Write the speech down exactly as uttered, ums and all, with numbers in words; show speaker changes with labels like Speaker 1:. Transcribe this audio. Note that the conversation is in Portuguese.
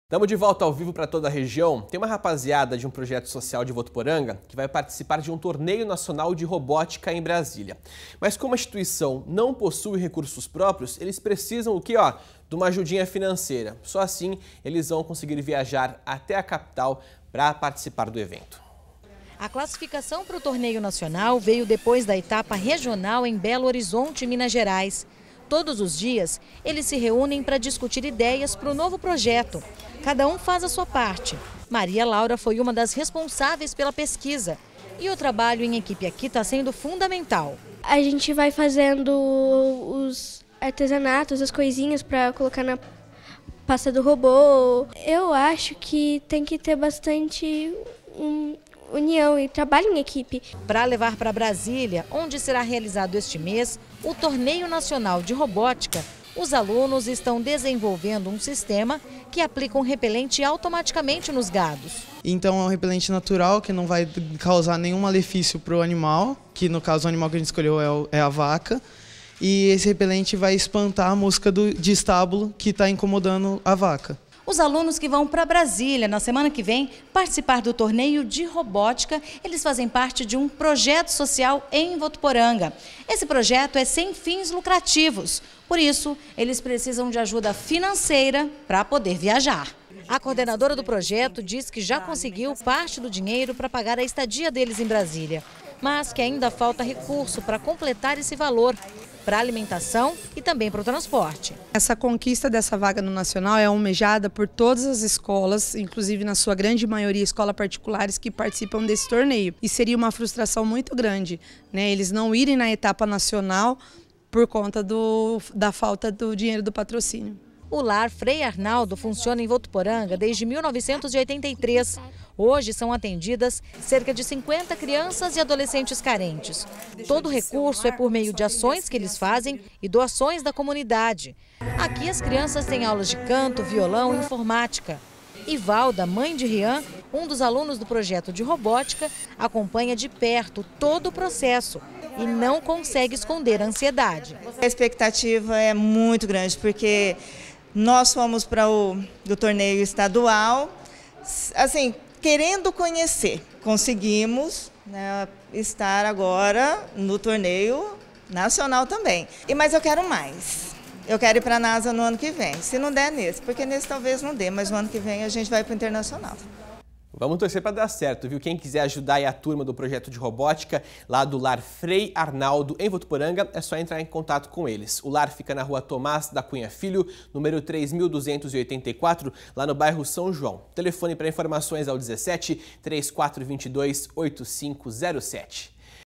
Speaker 1: Estamos de volta ao vivo para toda a região. Tem uma rapaziada de um projeto social de Votuporanga que vai participar de um torneio nacional de robótica em Brasília. Mas como a instituição não possui recursos próprios, eles precisam o quê? Ó, de uma ajudinha financeira. Só assim eles vão conseguir viajar até a capital para participar do evento.
Speaker 2: A classificação para o torneio nacional veio depois da etapa regional em Belo Horizonte, Minas Gerais. Todos os dias, eles se reúnem para discutir ideias para o novo projeto. Cada um faz a sua parte. Maria Laura foi uma das responsáveis pela pesquisa. E o trabalho em equipe aqui está sendo fundamental.
Speaker 3: A gente vai fazendo os artesanatos, as coisinhas para colocar na pasta do robô. Eu acho que tem que ter bastante um, união e trabalho em equipe.
Speaker 2: Para levar para Brasília, onde será realizado este mês o Torneio Nacional de Robótica, os alunos estão desenvolvendo um sistema que aplica um repelente automaticamente nos gados.
Speaker 4: Então é um repelente natural que não vai causar nenhum malefício para o animal, que no caso o animal que a gente escolheu é, o, é a vaca. E esse repelente vai espantar a mosca do, de estábulo que está incomodando a vaca.
Speaker 2: Os alunos que vão para Brasília na semana que vem participar do torneio de robótica, eles fazem parte de um projeto social em Votuporanga. Esse projeto é sem fins lucrativos, por isso eles precisam de ajuda financeira para poder viajar. A coordenadora do projeto diz que já conseguiu parte do dinheiro para pagar a estadia deles em Brasília, mas que ainda falta recurso para completar esse valor, para a alimentação e também para o transporte.
Speaker 5: Essa conquista dessa vaga no Nacional é almejada por todas as escolas, inclusive na sua grande maioria escolas particulares que participam desse torneio. E seria uma frustração muito grande, né, eles não irem na etapa nacional por conta do, da falta do dinheiro do patrocínio.
Speaker 2: O Lar Frei Arnaldo funciona em Votuporanga desde mil novecentos e oitenta e três. Hoje são atendidas cerca de cinquenta crianças e adolescentes carentes. Todo o recurso é por meio de ações que eles fazem e doações da comunidade. Aqui as crianças têm aulas de canto, violão e informática. Ivalda, mãe de Rian, um dos alunos do projeto de robótica, acompanha de perto todo o processo e não consegue esconder a ansiedade.
Speaker 6: A expectativa é muito grande, porque nós fomos para o do torneio estadual, assim, querendo conhecer. Conseguimos, né, estar agora no torneio nacional também. E, mas eu quero mais. Eu quero ir para a NASA no ano que vem. Se não der nesse, porque nesse talvez não dê, mas no ano que vem a gente vai para o internacional.
Speaker 1: Vamos torcer para dar certo, viu? Quem quiser ajudar aí a turma do projeto de robótica lá do Lar Frei Arnaldo em Votuporanga, é só entrar em contato com eles. O lar fica na rua Tomás da Cunha Filho, número três mil duzentos e oitenta e quatro, lá no bairro São João. Telefone para informações ao dezessete, trinta e quatro, vinte e dois, oitenta e cinco zero sete.